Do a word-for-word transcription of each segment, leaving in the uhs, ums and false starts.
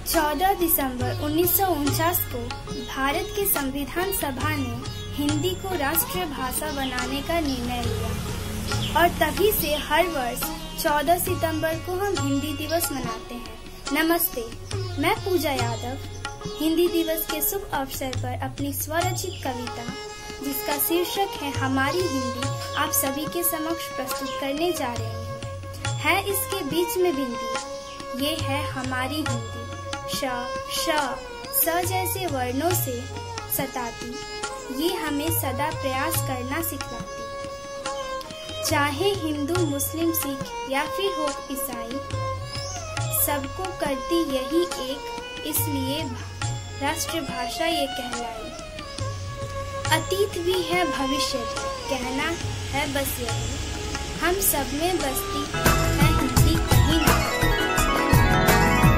चौदह दिसंबर उन्नीस सौ उनचास को भारत की संविधान सभा ने हिंदी को राष्ट्रीय भाषा बनाने का निर्णय लिया और तभी से हर वर्ष चौदह सितंबर को हम हिंदी दिवस मनाते हैं। नमस्ते, मैं पूजा यादव हिंदी दिवस के शुभ अवसर पर अपनी स्वरचित कविता जिसका शीर्षक है हमारी हिंदी आप सभी के समक्ष प्रस्तुत करने जा रहे हैं। है इसके बीच में बिंदी, ये है हमारी हिंदी। श, श, स जैसे वर्णों से सताती, ये हमें सदा प्रयास करना सिखलाती। चाहे हिंदू, मुस्लिम, सिख या फिर हो ईसाई, सबको करती यही एक, इसलिए राष्ट्रभाषा ये कहलाई। अतीत भी है, भविष्य भी, कहना है बस यही, हम सब में बसती है हिंदी कहीं ना।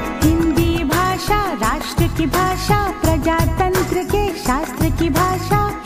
हिंदी भाषा राष्ट्र की भाषा, प्रजातंत्र के शास्त्र की भाषा।